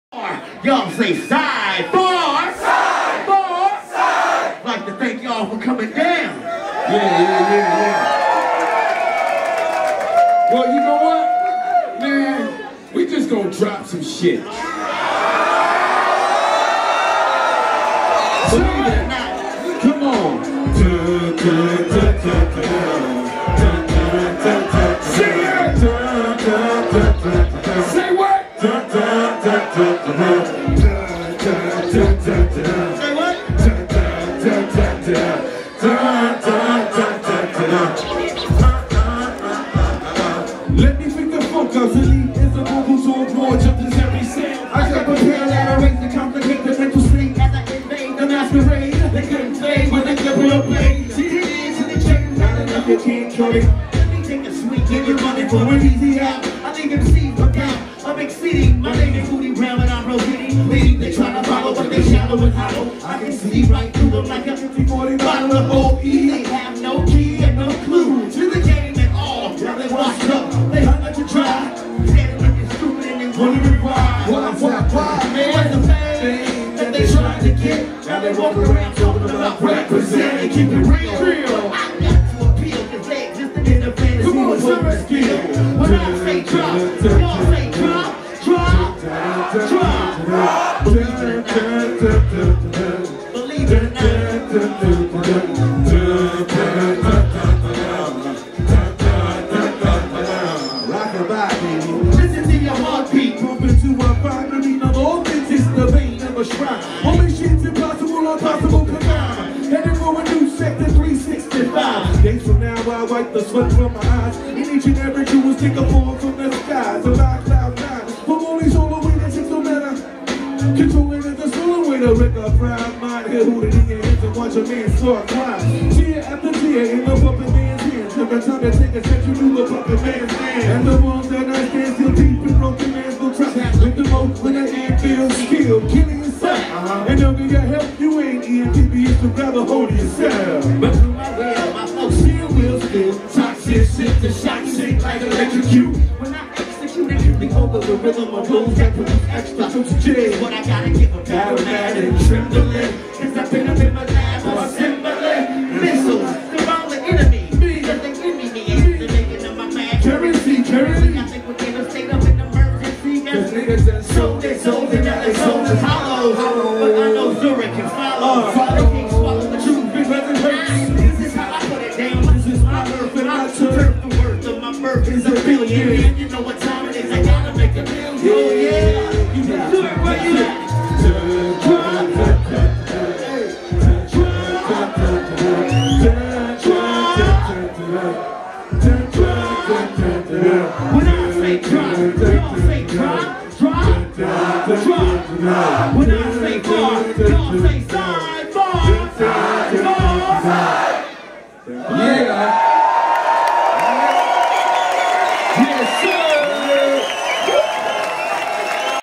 Y'all say side bar, side bar, side. I'd like to thank y'all for coming down. Yeah. Well, you know what, man? We just gonna drop some shit. Believe it or not, come on. Say what? Say what? Let me pick the funk up, Elite is a vocal so more jump as every sound. I got prepared at a rate to complicate the mental state as I invade the masquerade. They couldn't fade when they kept real play. See the hands in the chain, not enough you can't cut it. Let me take a swing, give you money for an easy out. I think I'm Steve account, I'm exceeding. My name is Booty Brown and I'm rotating. They try to follow but they shallow and hollow. I can see right through them like a 50-40 bottle of OE. They have no key and no clue to the game at all. Now they washed up, they hunger to try. Standing looking stupid and they wondering why. Why, man, what's the fame that they trying to get? Now they walk around talking about represent and keep it real. I got to appeal cause they exist in the fantasy. Come on, summer skill. When I say drop, y'all say drop, drop, drop. Believe it or not. Listen to your heartbeat, pumping to a finally no organs, it's the vein of a shrine. Only shit's impossible, impossible combine. Heading for a new sector 365. Days from now, I wipe the sweat from my eyes. And each and every crew will stick a fall from the skies. About cloud nine, from only solo way that takes no matter. Controlling is the solo way to wreck a proud mind. Hear who it in your hands and watch a man start crying. Tear after tear in the puppet man's hands. Every time they take a step, you do the puppet man's hand. And the ones that I stand still deep in broken man's go trap. With the most when the hand feels skill, killing yourself. And don't get your help, you ain't EMTBS to grab a hold of yourself. But through my will, my flow still will spill. Toxic shit, the shock shit like electrocute. When I execute it, the over the rhythm of those that produce extra dosage. What I gotta give a battle mad and trembling. Cause I've been up in my lab or assembling missiles. Surround the enemy. Cause they envy me. And they're making them my mad currency. I think we're gonna stay up in emergency. Cause niggas just sold their souls and now their souls is hollow. But I know Zürich can follow. They can't swallow the truth because it hurts. This is how I put it down. This is my earth and I turf. The worth of my birth is a billion. And you know what time it is. I gotta make a million. Oh yeah. You can do it where you at. When I say drop, y'all say drop, drop, drop. When I say bar, y'all say sign.